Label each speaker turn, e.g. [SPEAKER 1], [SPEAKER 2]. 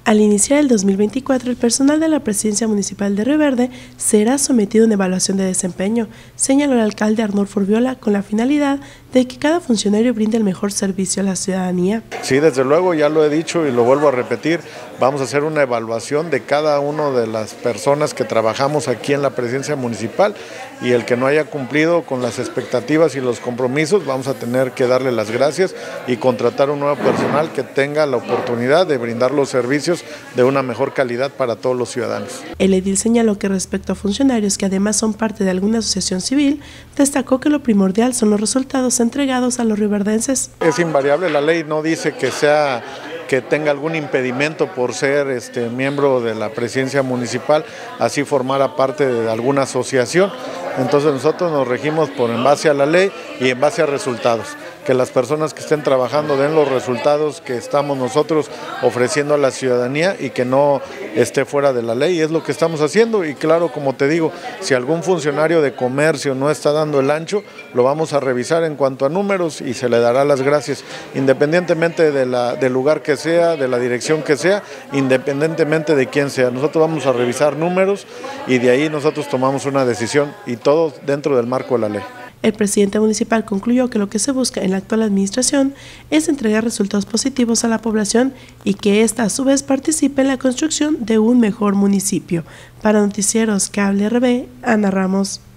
[SPEAKER 1] Al iniciar el 2024, el personal de la Presidencia Municipal de Río Verde será sometido a una evaluación de desempeño, señaló el alcalde Arnulfo Urbiola, con la finalidad de que cada funcionario brinde el mejor servicio a la ciudadanía.
[SPEAKER 2] Sí, desde luego, ya lo he dicho y lo vuelvo a repetir, vamos a hacer una evaluación de cada una de las personas que trabajamos aquí en la Presidencia Municipal, y el que no haya cumplido con las expectativas y los compromisos, vamos a tener que darle las gracias y contratar un nuevo personal que tenga la oportunidad de brindar los servicios de una mejor calidad para todos los ciudadanos.
[SPEAKER 1] El edil señaló que respecto a funcionarios que además son parte de alguna asociación civil, destacó que lo primordial son los resultados entregados a los rioverdenses.
[SPEAKER 2] Es invariable, la ley no dice que tenga algún impedimento por ser miembro de la presidencia municipal, así formara parte de alguna asociación. Entonces nosotros nos regimos en base a la ley y en base a resultados. Que las personas que estén trabajando den los resultados que estamos nosotros ofreciendo a la ciudadanía y que no esté fuera de la ley, es lo que estamos haciendo. Y claro, como te digo, si algún funcionario de comercio no está dando el ancho, lo vamos a revisar en cuanto a números y se le dará las gracias, independientemente del lugar que sea, de la dirección que sea, independientemente de quién sea. Nosotros vamos a revisar números y de ahí nosotros tomamos una decisión, y todo dentro del marco de la ley.
[SPEAKER 1] El presidente municipal concluyó que lo que se busca en la actual administración es entregar resultados positivos a la población y que ésta a su vez participe en la construcción de un mejor municipio. Para Noticieros Cable RB, Ana Ramos.